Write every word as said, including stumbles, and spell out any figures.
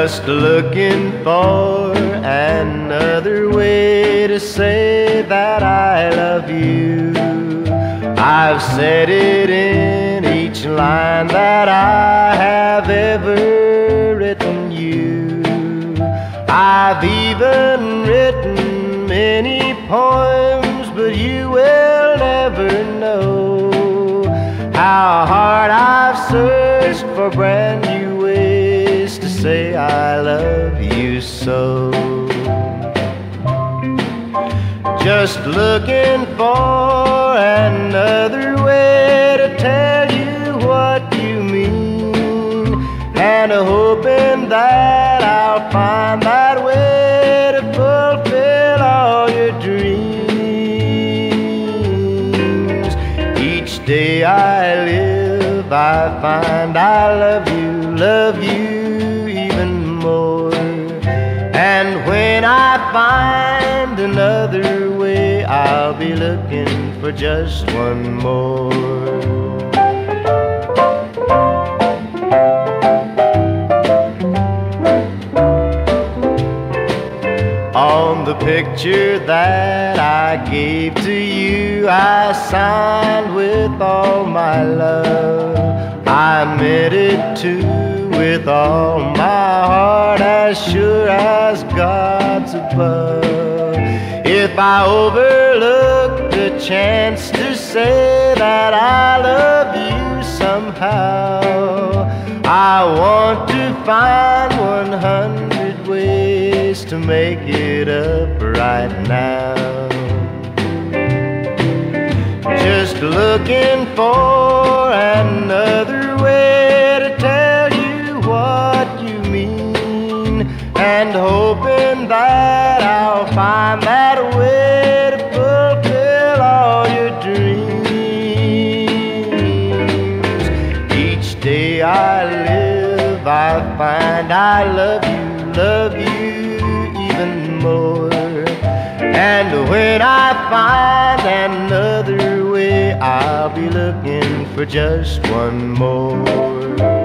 Just looking for another way to say that I love you. I've said it in each line that I have ever written you. I've even written many poems, but you will never know how hard I've searched for brand new ways to say I love you so. Just looking for another way to tell you what you mean, and hoping that I'll find that way to fulfill all your dreams. Each day I live, I find I love you, love you even more. And when I find another way, I'll be looking for just one more. On the picture that I gave to you, I signed with all my love. I meant it too, with all my heart, as sure as God's above. If I overlook the chance to say that I love you somehow, I want to find one hundred ways to make it up right now. Just looking for another way to tell you what you mean, and hoping that I'll find that way to fulfill all your dreams. Each day I live, I find I love you, love you even more. And when I find another way, I'll be looking for just one more.